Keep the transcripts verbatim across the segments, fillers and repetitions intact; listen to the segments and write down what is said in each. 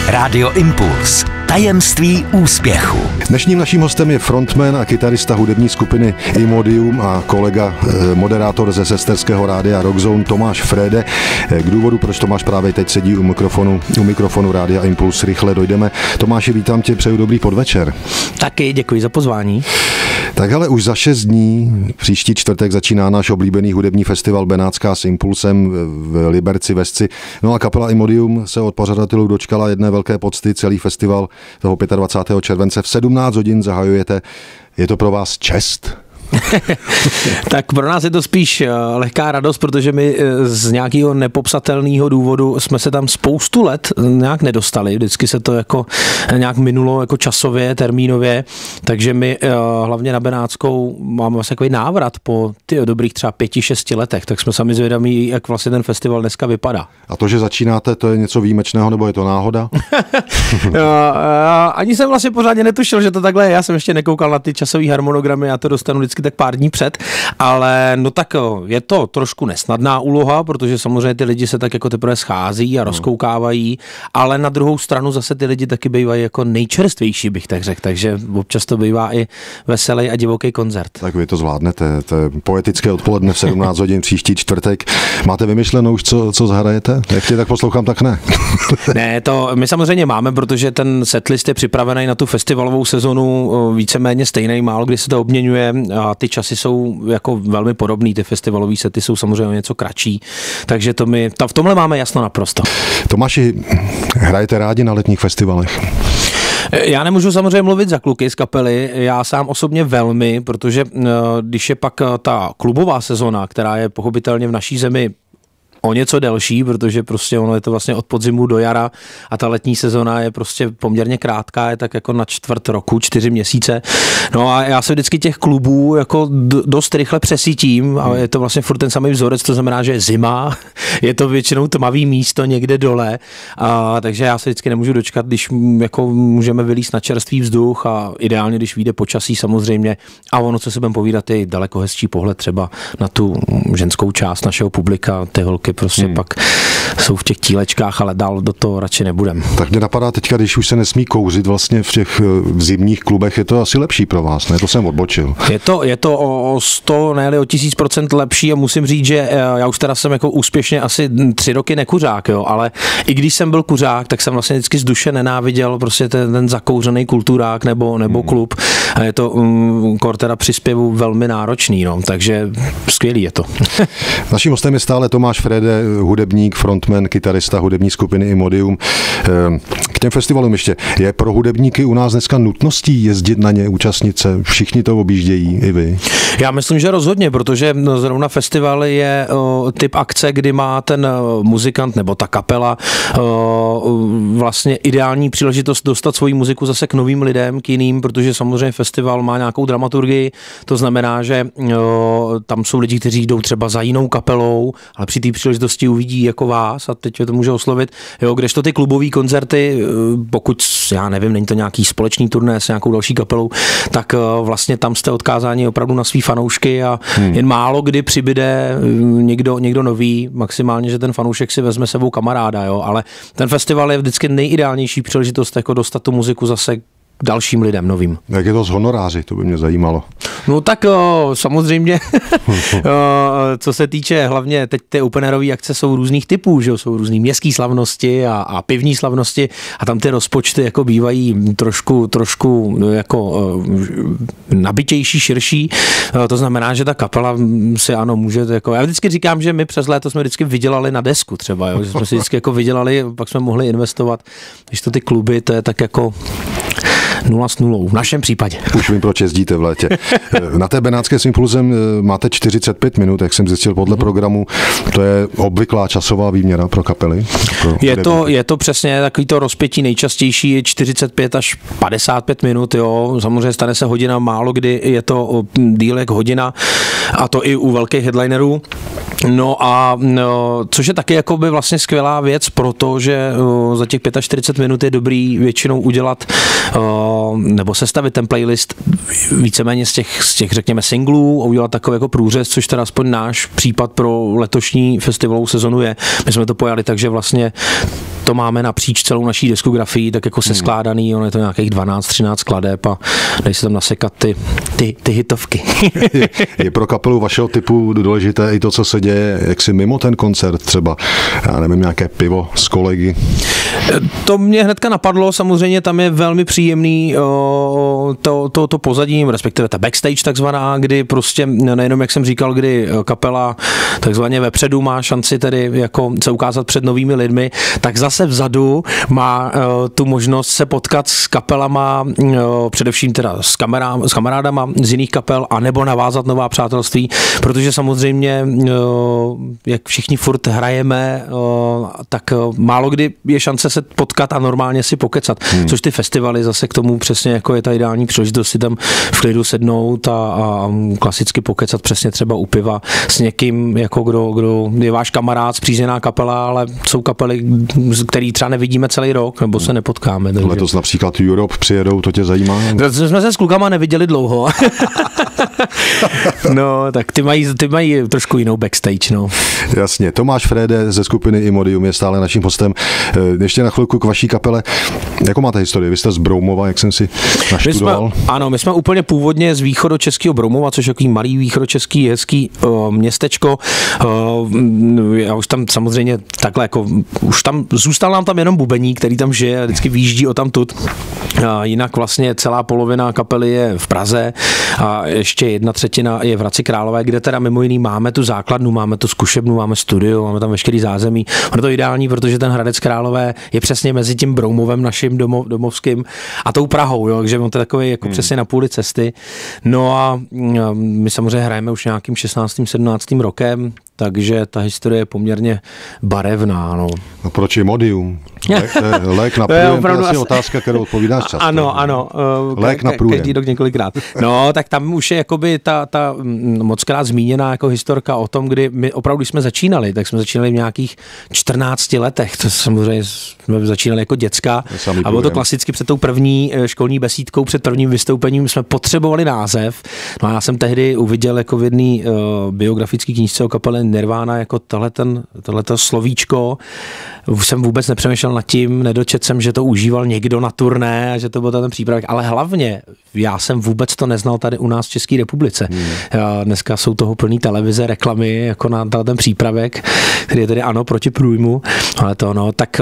Rádio Impuls. Tajemství úspěchu. Dnešním naším hostem je frontman a kytarista hudební skupiny Imodium a kolega, moderátor ze sesterského rádia Rockzone Tomáš Frede. K důvodu, proč Tomáš právě teď sedí u mikrofonu, u mikrofonu Rádia Impuls, rychle dojdeme. Tomáši, vítám tě, přeju dobrý podvečer. Taky děkuji za pozvání. Tak ale už za šest dní, příští čtvrtek, začíná náš oblíbený hudební festival Benátská s Impulsem v Liberci Vesci. No a kapela Imodium se od pořadatelů dočkala jedné velké pocty. Celý festival toho dvacátého pátého července v sedmnáct hodin zahajujete. Je to pro vás čest? Tak pro nás je to spíš lehká radost, protože my z nějakého nepopsatelného důvodu jsme se tam spoustu let nějak nedostali. Vždycky se to jako nějak minulo jako časově, termínově, takže my hlavně na Benátskou máme vlastně takový návrat po ty dobrých třeba pěti, šesti letech, tak jsme sami zvědaví, jak vlastně ten festival dneska vypadá. A to, že začínáte, to je něco výjimečného, nebo je to náhoda? Ani jsem vlastně pořádně netušil, že to takhle je. Já jsem ještě nekoukal na ty časové harmonogramy, já to dostanu vždycky tak pár dní před, ale no tak je to trošku nesnadná úloha, protože samozřejmě ty lidi se tak jako teprve schází a rozkoukávají, ale na druhou stranu zase ty lidi taky bývají jako nejčerstvější, bych tak řekl, takže občas to bývá i veselý a divoký koncert. Tak vy to zvládnete, to je poetické odpoledne v sedmnáct hodin příští čtvrtek. Máte vymyšlenou už, co, co zahrajete? Jak tě tak poslouchám, tak ne. Ne, to my samozřejmě máme, protože ten setlist je připravený na tu festivalovou sezonu víceméně stejný, málo kdy se to obměňuje a ty časy jsou jako velmi podobný, ty festivalové sety jsou samozřejmě něco kratší, takže to my, ta, v tomhle máme jasno naprosto. Tomáši, hrajete rádi na letních festivalech? Já nemůžu samozřejmě mluvit za kluky z kapely, já sám osobně velmi, protože když je pak ta klubová sezona, která je pochopitelně v naší zemi o něco delší, protože prostě ono je to vlastně od podzimu do jara a ta letní sezona je prostě poměrně krátká, je tak jako na čtvrt roku, čtyři měsíce. No a já se vždycky těch klubů jako dost rychle přesítím a je to vlastně furt ten samý vzorec, to znamená, že je zima, je to většinou tmavý místo někde dole, a takže já se vždycky nemůžu dočkat, když jako můžeme vylízt na čerstvý vzduch a ideálně, když vyjde počasí samozřejmě a ono, co se budeme povídat, je daleko hezčí pohled třeba na tu ženskou část našeho publika, ty holky prostě hmm. pak jsou v těch tílečkách, ale dál do toho radši nebudem. Tak mě napadá teďka, když už se nesmí kouřit vlastně v těch v zimních klubech, je to asi lepší pro vás, ne? To jsem odbočil. Je to, je to o sto, ne o tisíc procent lepší a musím říct, že já už teda jsem jako úspěšně asi tři roky nekuřák, jo, ale i když jsem byl kuřák, tak jsem vlastně vždycky z duše nenáviděl prostě ten, ten zakouřený kulturák nebo, nebo hmm. klub a je to um, kor teda při zpěvu velmi náročný, no, takže skvělý je to. Naším hostem je stále Tomáš Frede, hudebník, frontman, kytarista hudební skupiny Imodium. K těm festivalům ještě. Je pro hudebníky u nás dneska nutností jezdit na ně, účastnit se? Všichni to objíždějí, i vy? Já myslím, že rozhodně, protože zrovna festival je o, typ akce, kdy má ten o, muzikant nebo ta kapela o, vlastně ideální příležitost dostat svoji muziku zase k novým lidem, k jiným, protože samozřejmě festival má nějakou dramaturgii, to znamená, že o, tam jsou lidi, kteří jdou třeba za jinou kapelou, ale při té příležitosti uvidí jako vás a teď to může oslovit. Jo, kdežto ty klubové koncerty, pokud, já nevím, není to nějaký společný turné s nějakou další kapelou, tak vlastně tam jste odkázáni opravdu na svý fanoušky a hmm. jen málo kdy přibyde někdo, někdo nový, maximálně, že ten fanoušek si vezme sebou kamaráda, jo, ale ten festival je vždycky nejideálnější příležitost jako dostat tu muziku zase k dalším lidem novým. Jak je to s honoráři, to by mě zajímalo. No tak o, samozřejmě, o, co se týče hlavně, teď ty openerové akce jsou různých typů, že jsou různý městský slavnosti a, a pivní slavnosti a tam ty rozpočty jako bývají trošku, trošku jako o, nabitější, širší. O, to znamená, že ta kapela si ano může, jako, já vždycky říkám, že my přes léto jsme vždycky vydělali na desku třeba, jo, že jsme si vždycky jako vydělali, pak jsme mohli investovat, když to ty kluby, to je tak jako nula s nulou, v našem případě. Už vím, proč jezdíte v létě. Na té Benátské s Impulsem máte čtyřicet pět minut, jak jsem zjistil podle programu. To je obvyklá časová výměra pro kapely? Pro je, to, je to přesně takový to rozpětí nejčastější, je čtyřicet pět až padesát pět minut, jo. Samozřejmě stane se hodina, málo kdy je to díl jak hodina a to i u velkých headlinerů. No a no, což je taky jakoby vlastně skvělá věc, protože uh, za těch čtyřicet pět minut je dobrý většinou udělat uh, nebo sestavit ten playlist víceméně z těch, z těch řekněme singlů a udělat takový jako průřez, což teda aspoň náš případ pro letošní festivalovou sezonu je. My jsme to pojali tak, že vlastně to máme napříč celou naší diskografii, tak jako seskládaný, ono je to nějakých dvanáct třináct skladeb a dají se tam nasekat ty, ty, ty hitovky. je, je pro kapelu vašeho typu důležité i to, co se děje jaksi mimo ten koncert, třeba, já nevím, nějaké pivo s kolegy? To mě hnedka napadlo, samozřejmě tam je velmi příjemný o, to, to, to pozadí, respektive ta backstage takzvaná, kdy prostě nejenom, jak jsem říkal, kdy kapela takzvaně vepředu má šanci tedy jako se ukázat před novými lidmi, tak zase vzadu má o, tu možnost se potkat s kapelama, o, především teda s, kamerá, s kamarádama z jiných kapel, anebo navázat nová přátelství, protože samozřejmě, o, jak všichni furt hrajeme, o, tak o, málo kdy je šance se potkat a normálně si pokecat, hmm. což ty festivaly zase k tomu přesně jako je ta ideální příležitost si tam v klidu sednout a, a klasicky pokecat přesně třeba u piva s někým, jako kdo, kdo je váš kamarád, spřízněná kapela, ale jsou kapely, který třeba nevidíme celý rok, nebo se nepotkáme. Takže. Letos například Europe přijedou, to tě zajímá? Jsme se s klukama neviděli dlouho. No, tak ty mají, ty mají trošku jinou backstage, no. Jasně, Tomáš Frede ze skupiny Imodium je stále naším hostem. Ještě na chvilku k vaší kapele. Jakou máte historii? Vy jste z Broumova, jak jsem si naštudoval? My jsme, ano, my jsme úplně původně z východočeského Broumova, což je takový malý východočeský hezký uh, městečko. Uh, já už tam samozřejmě takhle jako, už tam, zůstal nám tam jenom bubení, který tam žije a vždycky výjíždí o tamtud. Uh, jinak vlastně celá polovina kapely je v Praze a ještě jedna třetina je v Hradci Králové, kde teda mimo jiný máme tu základnu, máme tu zkušebnu, máme studio, máme tam veškerý zázemí. Ono to ideální, protože ten Hradec Králové je přesně mezi tím Broumovem naším domov, domovským a tou Prahou, jo, takže on to je takový jako hmm. přesně na půli cesty. No a my samozřejmě hrajeme už nějakým šestnáctým sedmnáctým rokem, takže ta historie je poměrně barevná. No. A proč Imodium? Lék, lék na průjem, to je asi otázka, kterou odpovídáš často. Ano, ano. Lék na průjem. Každý rok několikrát. No, tak tam už je jakoby ta, ta mockrát zmíněná jako historka o tom, kdy my opravdu jsme začínali, tak jsme začínali v nějakých čtrnácti letech, to samozřejmě jsme začínali jako děcka a bylo to klasicky před tou první školní besídkou, před prvním vystoupením jsme potřebovali název. No a já jsem tehdy uviděl jako v jedné uh, biografické knížce o kapele Nirvana jako tohleto slovíčko. Už jsem vůbec nepřemýšlel nad tím, nedočet jsem, že to užíval někdo na turné a že to byl ten přípravek, ale hlavně já jsem vůbec to neznal tady u nás v České republice. Hmm. Dneska jsou toho plný televize, reklamy jako na ten přípravek, který je tedy ano proti průjmu, ale to no, tak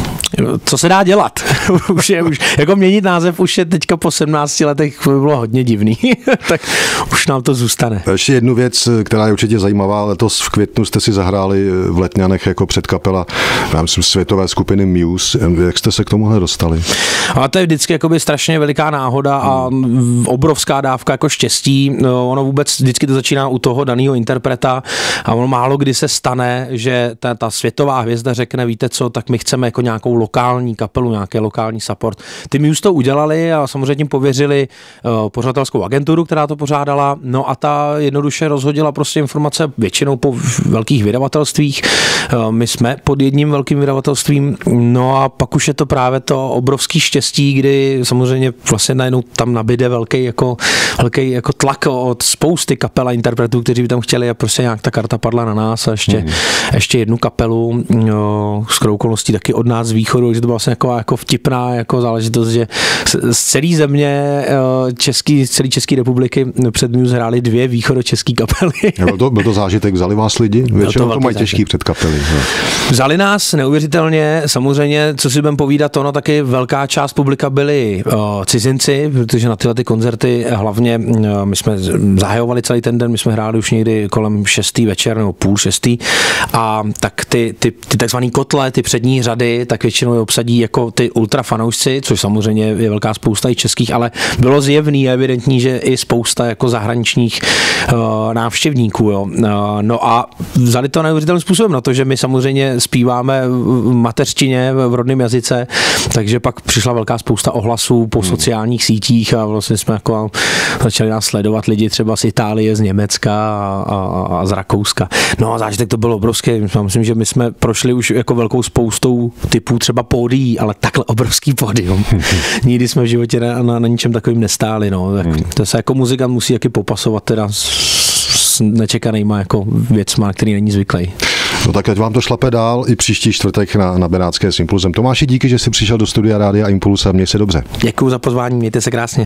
co se dá dělat? už je, už, jako měnit název už je teďka po sedmnácti letech by bylo hodně divný, tak už nám to zůstane. Ještě jednu věc, která je určitě zajímavá, letos v květnu jste si zahráli v Letňanech jako předkapela, já myslím, světové skupiny Muse. Jak jste se k tomuhle dostali? A to je vždycky jakoby strašně veliká náhoda a obrovská dávka jako štěstí. No, ono vůbec vždycky to začíná u toho daného interpreta a ono málo kdy se stane, že ta, ta světová hvězda řekne, víte co, tak my chceme jako nějakou lokální kapelu, nějaký lokální support. Ty Muse to udělali a samozřejmě tím pověřili uh, pořadatelskou agenturu, která to pořádala, no a ta jednoduše rozhodila prostě informace většinou po velkých vydavatelstvích. Uh, my jsme pod jedním velkým vydavatelstvím, no a pak už je to právě to obrovský štěstí, kdy samozřejmě vlastně najednou tam nabíde velký jako, velký jako tlak od spousty kapel a interpretů, kteří by tam chtěli a prostě nějak ta karta padla na nás a ještě, mm. ještě jednu kapelu no, s okolností taky od nás z východu, že to byla vlastně jako, jako vtipná jako záležitost, že z celé země český, z celé České republiky před Muse hráli dvě východočeský kapely. Byl to, byl to zážitek, vzali vás lidi? Většinou to, to mají těžký před kapely. No. Vzali nás neuvěřitelně, samozřejmě, co si budeme povídat, ono taky velká část publika byli o, cizinci, protože na tyhle ty koncerty hlavně o, my jsme zahajovali celý ten den, my jsme hráli už někdy kolem šestý večer nebo půl šestý a tak ty, ty, ty takzvaný kotle, ty přední řady, tak většinou je obsadí jako ty ultra fanoušci, což samozřejmě je velká spousta i českých, ale bylo zjevný a evidentní, že i spousta jako zahraničních o, návštěvníků. Jo. No a vzali to neuvěřitelným způsobem na to, že my samozřejmě zpíváme v mateřštině, v rodném jazyce, takže pak přišla velká spousta ohlasů po sociálních sítích a vlastně jsme jako začali nás sledovat lidi třeba z Itálie, z Německa a, a, a z Rakouska. No a zážitek to bylo obrovský. Myslím, že my jsme prošli už jako velkou spoustou typů třeba pódií, ale takhle obrovský pódium. Nikdy jsme v životě na, na, na ničem takovým nestáli. No. Tak to se jako muzikant musí taky popasovat teda s, s nečekanýma jako věcma, který není zvyklý. No tak ať vám to šlape dál i příští čtvrtek na, na Benátské s Impulsem. Tomáši, díky, že jsi přišel do studia Rádia Impuls a měj se dobře. Děkuji za pozvání, mějte se krásně.